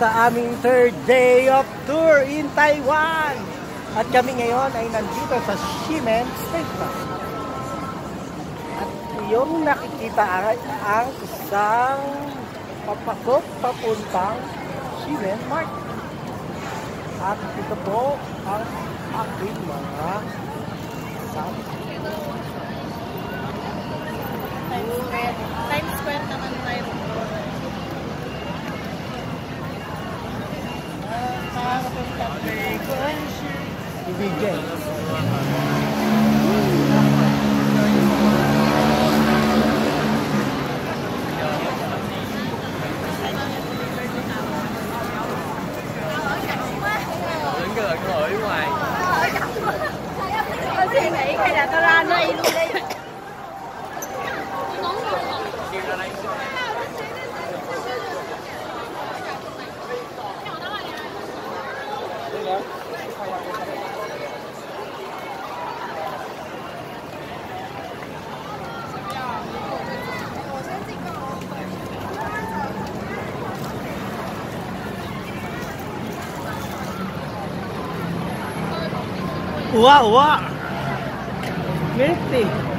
sa aming third day of tour in Taiwan. At kami ngayon ay nandito sa Ximen Station. At yung nakikita ay ang isang papasok papuntang Ximen Market. At ito po ang aking mga kasama. Times Square naman tayo. Ibigay. Đứng cái lợn ngồi ở ngoài. Tôi suy nghĩ hay là tôi ra đây luôn đi. Uwa, uwa. Milk tea.